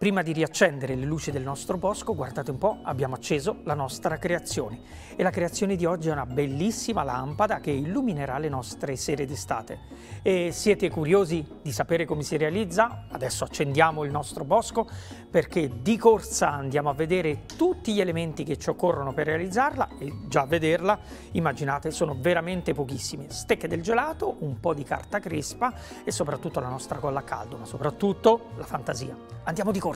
Prima di riaccendere le luci del nostro bosco, guardate un po', abbiamo acceso la nostra creazione. E la creazione di oggi è una bellissima lampada che illuminerà le nostre sere d'estate. E siete curiosi di sapere come si realizza? Adesso accendiamo il nostro bosco perché di corsa andiamo a vedere tutti gli elementi che ci occorrono per realizzarla e già a vederla, immaginate, sono veramente pochissimi. Stecche del gelato, un po' di carta crespa e soprattutto la nostra colla a caldo, ma soprattutto la fantasia. Andiamo di corsa!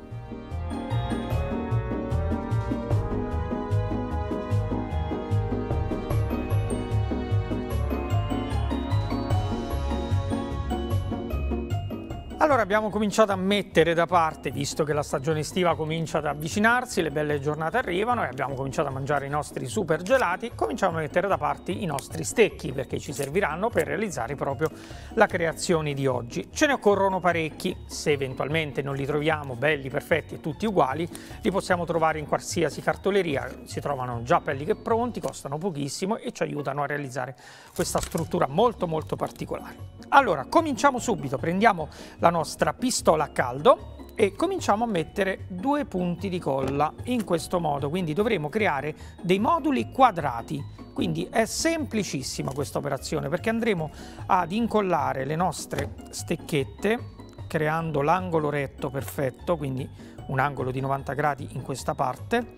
Allora abbiamo cominciato a mettere da parte, visto che la stagione estiva comincia ad avvicinarsi, le belle giornate arrivano e abbiamo cominciato a mangiare i nostri super gelati, cominciamo a mettere da parte i nostri stecchi perché ci serviranno per realizzare proprio la creazione di oggi. Ce ne occorrono parecchi, se eventualmente non li troviamo belli, perfetti e tutti uguali, li possiamo trovare in qualsiasi cartoleria, si trovano già belli che pronti, costano pochissimo e ci aiutano a realizzare questa struttura molto particolare. Allora, cominciamo subito, prendiamo la nostra pistola a caldo e cominciamo a mettere 2 punti di colla in questo modo, quindi dovremo creare dei moduli quadrati, quindi è semplicissima questa operazione perché andremo ad incollare le nostre stecchette creando l'angolo retto perfetto, quindi un angolo di 90 gradi in questa parte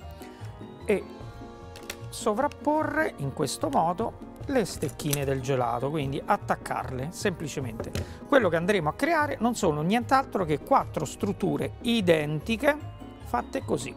e sovrapporre in questo modo le stecchine del gelato, quindi attaccarle semplicemente. Quello che andremo a creare non sono nient'altro che 4 strutture identiche fatte così,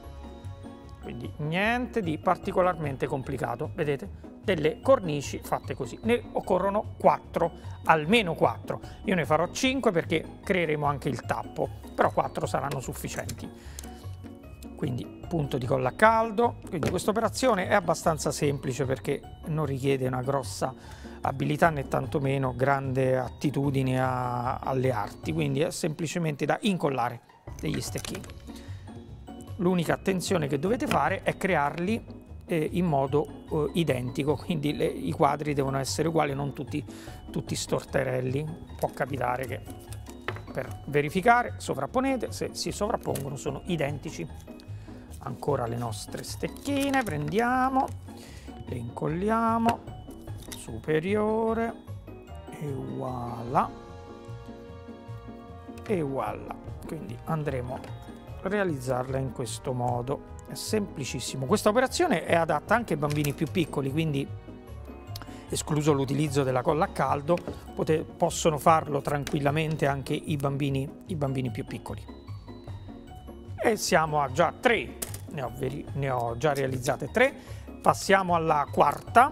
quindi niente di particolarmente complicato, vedete? Delle cornici fatte così. Ne occorrono 4, almeno 4. Io ne farò 5 perché creeremo anche il tappo, però 4 saranno sufficienti. Quindi punto di colla a caldo, quindi questa operazione è abbastanza semplice perché non richiede una grossa abilità né tantomeno grande attitudine alle arti, quindi è semplicemente da incollare degli stecchini. L'unica attenzione che dovete fare è crearli in modo identico, quindi i quadri devono essere uguali, non tutti storterelli. Può capitare che per verificare sovrapponete, se si sovrappongono sono identici. Ancora le nostre stecchine, prendiamo, le incolliamo, superiore, e voilà, e voilà. Quindi andremo a realizzarla in questo modo, è semplicissimo. Questa operazione è adatta anche ai bambini più piccoli, quindi escluso l'utilizzo della colla a caldo, possono farlo tranquillamente anche i bambini più piccoli. E siamo a già 3. Ne ho già realizzate 3, passiamo alla quarta.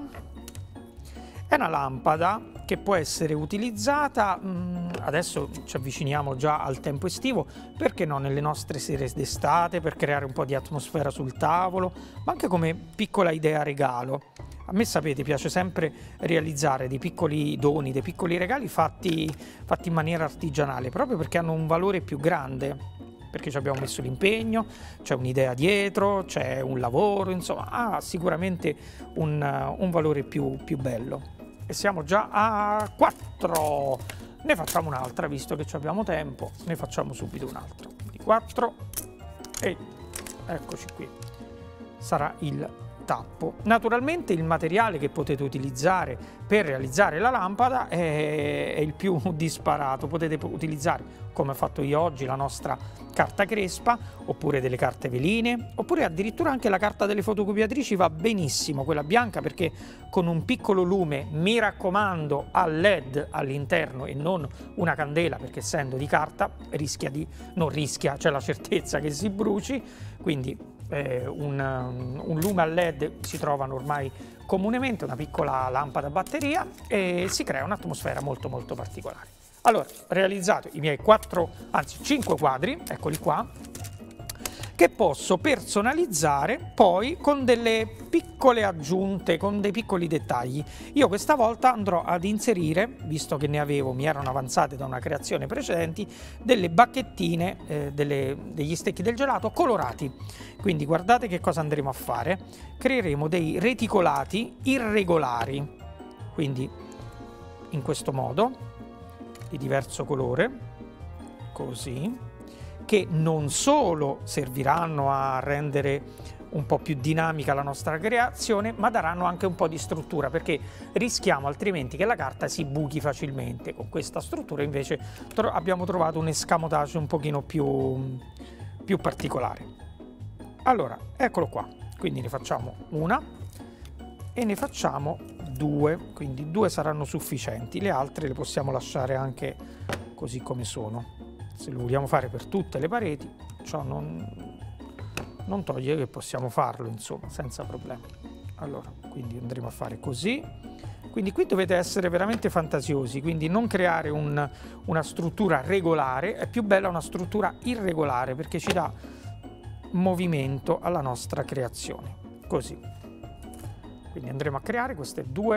È una lampada che può essere utilizzata, adesso ci avviciniamo già al tempo estivo, perché no, nelle nostre sere d'estate, per creare un po' di atmosfera sul tavolo, ma anche come piccola idea regalo. A me, sapete, piace sempre realizzare dei piccoli doni, dei piccoli regali fatti in maniera artigianale, proprio perché hanno un valore più grande. Perché ci abbiamo messo l'impegno, c'è un'idea dietro, c'è un lavoro, insomma, ha sicuramente un valore più bello. E siamo già a 4, ne facciamo un'altra, visto che abbiamo tempo, ne facciamo subito un'altra. Quindi 4 e eccoci qui, sarà il tappo. Naturalmente il materiale che potete utilizzare per realizzare la lampada è il più disparato. Potete utilizzare, come ho fatto io oggi, la nostra carta crespa, oppure delle carte veline, oppure addirittura anche la carta delle fotocopiatrici va benissimo, quella bianca, perché con un piccolo lume, mi raccomando, a LED all'interno e non una candela, perché essendo di carta c'è la certezza che si bruci, quindi un lume a LED si trovano ormai comunemente, una piccola lampada a batteria, e si crea un'atmosfera molto particolare. Allora, realizzato i miei 5 quadri, eccoli qua, che posso personalizzare poi con delle piccole aggiunte, con dei piccoli dettagli. Io questa volta andrò ad inserire, visto che mi erano avanzate da una creazione precedente, delle bacchettine, degli stecchi del gelato colorati. Quindi guardate che cosa andremo a fare. Creeremo dei reticolati irregolari, quindi in questo modo, di diverso colore, così, che non solo serviranno a rendere un po' più dinamica la nostra creazione, ma daranno anche un po' di struttura, perché rischiamo altrimenti che la carta si buchi facilmente. Con questa struttura invece abbiamo trovato un escamotage un pochino più particolare. Allora, eccolo qua, quindi ne facciamo una e ne facciamo due, quindi due saranno sufficienti, le altre le possiamo lasciare anche così come sono. Se lo vogliamo fare per tutte le pareti, ciò non toglie che possiamo farlo, insomma, senza problemi. Allora, quindi andremo a fare così. Quindi qui dovete essere veramente fantasiosi, quindi non creare una struttura regolare, è più bella una struttura irregolare perché ci dà movimento alla nostra creazione. Così. Quindi andremo a creare queste due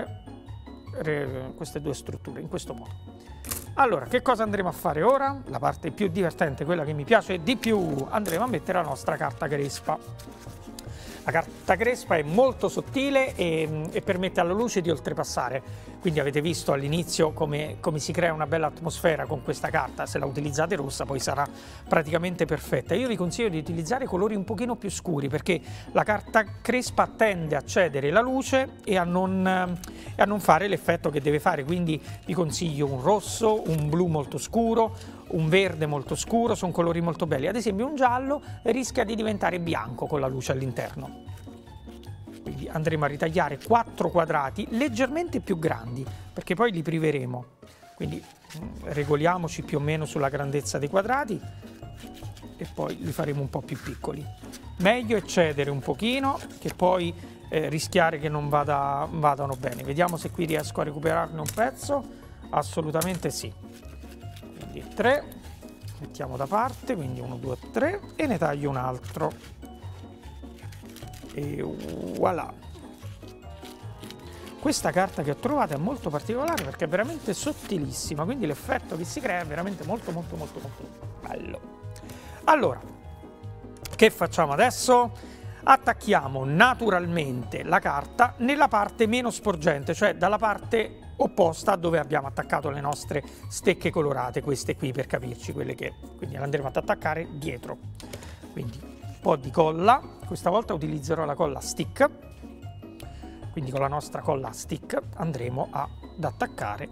strutture in questo modo. Allora, che cosa andremo a fare ora? La parte più divertente, quella che mi piace di più, andremo a mettere la nostra carta crespa. La carta crespa è molto sottile e permette alla luce di oltrepassare. Quindi avete visto all'inizio come si crea una bella atmosfera con questa carta. Se la utilizzate rossa poi sarà praticamente perfetta. Io vi consiglio di utilizzare colori un pochino più scuri perché la carta crespa tende a cedere la luce e a non fare l'effetto che deve fare. Quindi vi consiglio un rosso, un blu molto scuro, un verde molto scuro, sono colori molto belli. Ad esempio un giallo rischia di diventare bianco con la luce all'interno. Quindi andremo a ritagliare 4 quadrati leggermente più grandi perché poi li priveremo. Quindi regoliamoci più o meno sulla grandezza dei quadrati e poi li faremo un po' più piccoli. Meglio eccedere un pochino che poi rischiare che non vadano bene. Vediamo se qui riesco a recuperarne un pezzo. Assolutamente sì. Quindi 3, mettiamo da parte, quindi 1, 2, 3 e ne taglio un altro. E voilà. Questa carta che ho trovato è molto particolare perché è veramente sottilissima, quindi l'effetto che si crea è veramente molto bello. Allora, che facciamo adesso? Attacchiamo naturalmente la carta nella parte meno sporgente, cioè dalla parte opposta a dove abbiamo attaccato le nostre stecche colorate, queste qui per capirci, quelle che quindi le andremo ad attaccare dietro. Quindi un po' di colla, questa volta utilizzerò la colla stick, quindi con la nostra colla stick andremo ad attaccare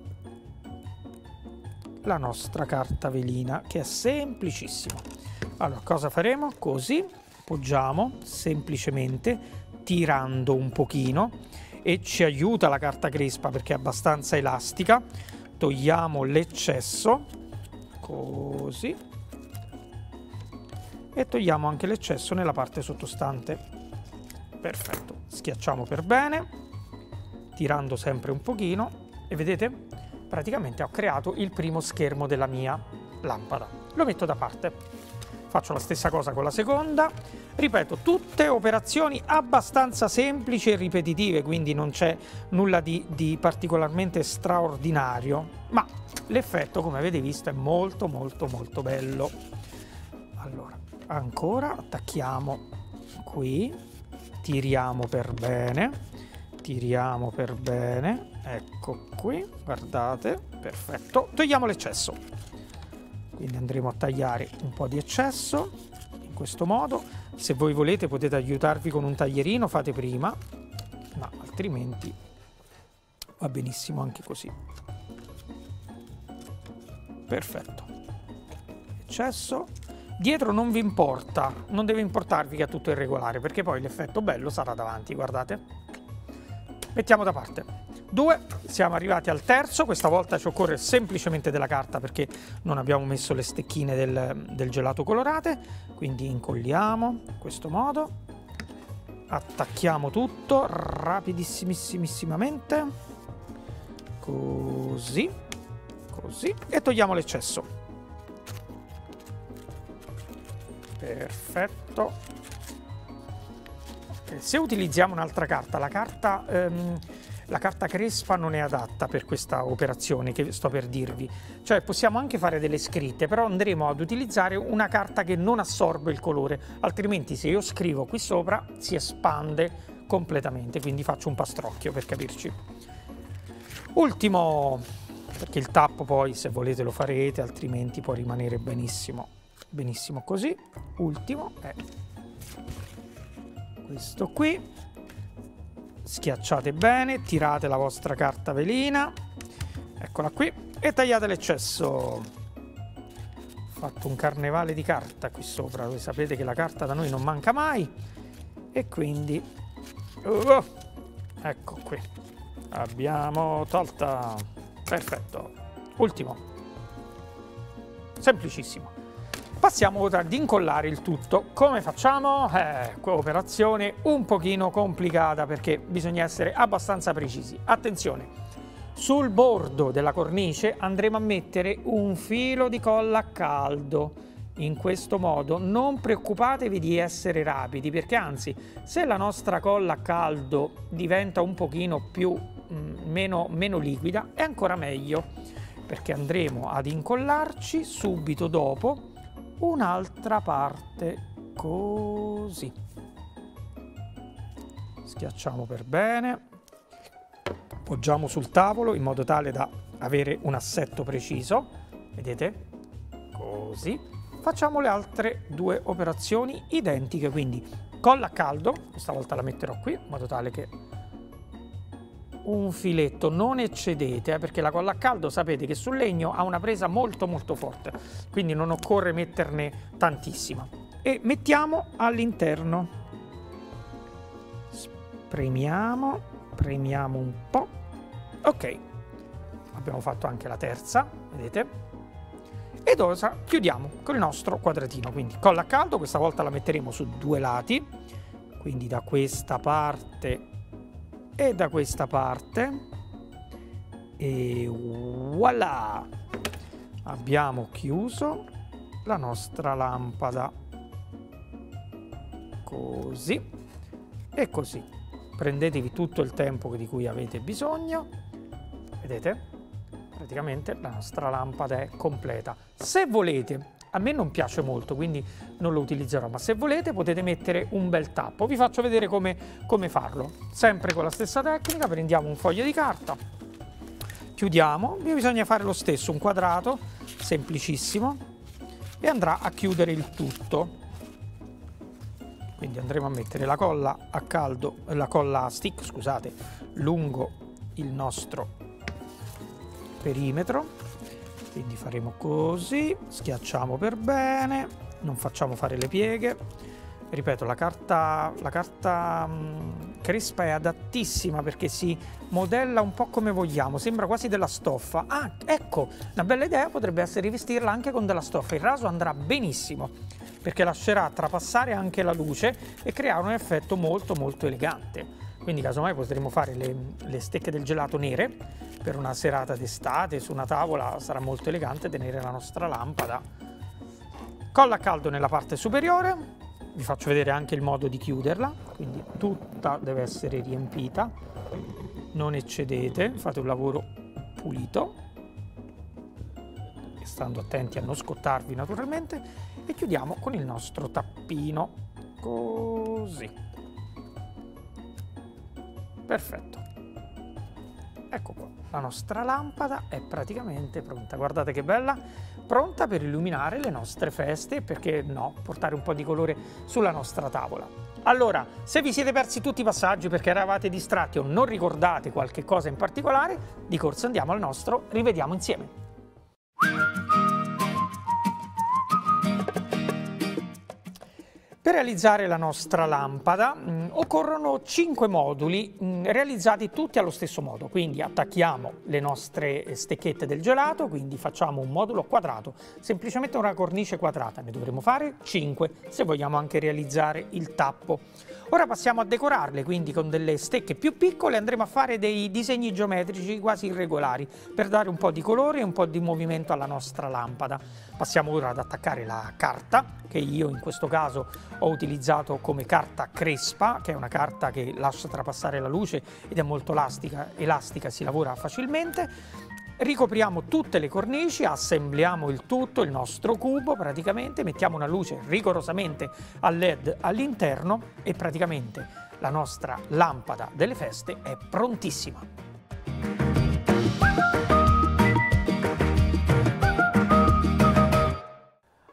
la nostra carta velina che è semplicissima. Allora cosa faremo? Così appoggiamo semplicemente tirando un pochino e ci aiuta la carta crespa perché è abbastanza elastica. Togliamo l'eccesso così e togliamo anche l'eccesso nella parte sottostante. Perfetto, schiacciamo per bene tirando sempre un pochino e vedete praticamente ho creato il primo schermo della mia lampada. Lo metto da parte, faccio la stessa cosa con la seconda. Ripeto, tutte operazioni abbastanza semplici e ripetitive, quindi non c'è nulla di particolarmente straordinario, ma l'effetto, come avete visto, è molto bello. Allora, ancora attacchiamo qui, tiriamo per bene, ecco qui, guardate, perfetto, togliamo l'eccesso. Quindi andremo a tagliare un po' di eccesso in questo modo. Se voi volete potete aiutarvi con un taglierino, fate prima, ma altrimenti va benissimo anche così. Perfetto. Eccesso. Dietro non vi importa, non deve importarvi che è tutto irregolare, perché poi l'effetto bello sarà davanti, guardate. Mettiamo da parte. 2, siamo arrivati al terzo, questa volta ci occorre semplicemente della carta perché non abbiamo messo le stecchine del gelato colorate, quindi incolliamo in questo modo, attacchiamo tutto rapidissimamente, così, e togliamo l'eccesso. Perfetto. Se utilizziamo un'altra carta, la carta crespa non è adatta per questa operazione che sto per dirvi, cioè possiamo anche fare delle scritte, però andremo ad utilizzare una carta che non assorbe il colore, altrimenti se io scrivo qui sopra si espande completamente, quindi faccio un pastrocchio per capirci. Ultimo, perché il tappo poi se volete lo farete, altrimenti può rimanere benissimo benissimo così. Ultimo è questo qui. Schiacciate bene, tirate la vostra carta velina, eccola qui, e tagliate l'eccesso. Ho fatto un carnevale di carta qui sopra, voi sapete che la carta da noi non manca mai, e quindi ecco qui, abbiamo tolta, perfetto. Ultimo, semplicissimo. Passiamo ora ad incollare il tutto. Come facciamo? Operazione un pochino complicata perché bisogna essere abbastanza precisi. Attenzione, sul bordo della cornice andremo a mettere un filo di colla a caldo. In questo modo non preoccupatevi di essere rapidi, perché anzi, se la nostra colla a caldo diventa un pochino più meno liquida, è ancora meglio, perché andremo ad incollarci subito dopo un'altra parte, così. Schiacciamo per bene, poggiamo sul tavolo in modo tale da avere un assetto preciso, vedete? Così. Facciamo le altre due operazioni identiche, quindi colla a caldo, questa volta la metterò qui in modo tale che un filetto, non eccedete, perché la colla a caldo sapete che sul legno ha una presa molto forte, quindi non occorre metterne tantissima. E mettiamo all'interno, premiamo un po', ok, abbiamo fatto anche la terza, vedete? Ed ora chiudiamo con il nostro quadratino, quindi colla a caldo, questa volta la metteremo su due lati, quindi da questa parte e da questa parte, e voilà, abbiamo chiuso la nostra lampada, così e così. Prendetevi tutto il tempo di cui avete bisogno, vedete? Praticamente la nostra lampada è completa. Se volete, a me non piace molto, quindi non lo utilizzerò, ma se volete potete mettere un bel tappo. Vi faccio vedere come farlo. Sempre con la stessa tecnica, prendiamo un foglio di carta, chiudiamo, bisogna fare lo stesso, un quadrato, semplicissimo, e andrà a chiudere il tutto. Quindi andremo a mettere la colla a caldo, la colla a stick, scusate, lungo il nostro perimetro, quindi faremo così, schiacciamo per bene, non facciamo fare le pieghe. Ripeto, la carta crespa è adattissima perché si modella un po' come vogliamo, sembra quasi della stoffa. Ah, ecco, una bella idea potrebbe essere rivestirla anche con della stoffa, il raso andrà benissimo perché lascerà trapassare anche la luce e creare un effetto molto elegante. Quindi casomai potremo fare le stecche del gelato nere per una serata d'estate su una tavola, sarà molto elegante tenere la nostra lampada. Colla a caldo nella parte superiore, vi faccio vedere anche il modo di chiuderla, quindi tutta deve essere riempita, non eccedete, fate un lavoro pulito, stando attenti a non scottarvi naturalmente, e chiudiamo con il nostro tappino, così. Perfetto, ecco qua, la nostra lampada è praticamente pronta, guardate che bella, pronta per illuminare le nostre feste e perché no, portare un po' di colore sulla nostra tavola. Allora, se vi siete persi tutti i passaggi perché eravate distratti o non ricordate qualche cosa in particolare, di corsa andiamo al nostro rivediamo insieme. Per realizzare la nostra lampada occorrono 5 moduli realizzati tutti allo stesso modo, quindi attacchiamo le nostre stecchette del gelato, quindi facciamo un modulo quadrato, semplicemente una cornice quadrata, ne dovremo fare 5 se vogliamo anche realizzare il tappo. Ora passiamo a decorarle, quindi con delle stecche più piccole andremo a fare dei disegni geometrici quasi irregolari per dare un po' di colore e un po' di movimento alla nostra lampada. Passiamo ora ad attaccare la carta, che io in questo caso ho utilizzato come carta crespa, che è una carta che lascia trapassare la luce ed è molto elastica, si lavora facilmente. Ricopriamo tutte le cornici, assembliamo il tutto, il nostro cubo praticamente, mettiamo una luce rigorosamente a LED all'interno e praticamente la nostra lampada delle feste è prontissima.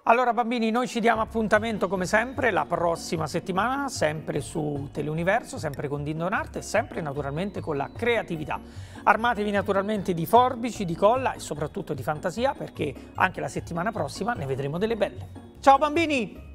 Allora bambini, noi ci diamo appuntamento come sempre la prossima settimana, sempre su Teleuniverso, sempre con Dindonarte e sempre naturalmente con la creatività. Armatevi naturalmente di forbici, di colla e soprattutto di fantasia, perché anche la settimana prossima ne vedremo delle belle. Ciao bambini!